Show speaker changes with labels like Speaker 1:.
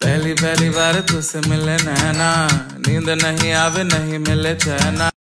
Speaker 1: पहली पहली बार तुझसे मिले नैना, नींद नहीं आवे नहीं मिले चैना।